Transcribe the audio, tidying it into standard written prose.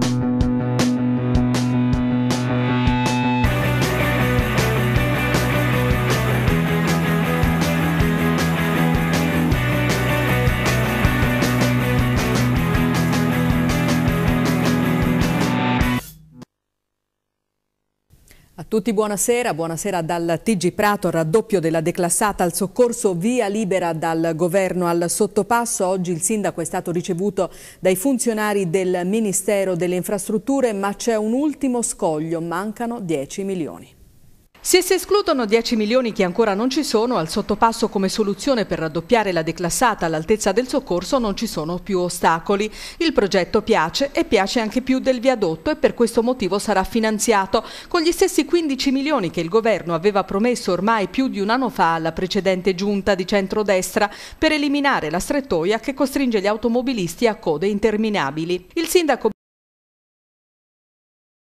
A tutti buonasera, buonasera dal TG Prato, raddoppio della declassata al soccorso, via libera dal governo al sottopasso. Oggi il sindaco è stato ricevuto dai funzionari del Ministero delle Infrastrutture, ma c'è un ultimo scoglio, mancano 10 milioni. Se si escludono 10 milioni che ancora non ci sono, al sottopasso come soluzione per raddoppiare la declassata all'altezza del soccorso non ci sono più ostacoli. Il progetto piace e piace anche più del viadotto e per questo motivo sarà finanziato con gli stessi 15 milioni che il governo aveva promesso ormai più di un anno fa alla precedente giunta di centrodestra per eliminare la strettoia che costringe gli automobilisti a code interminabili. Il sindaco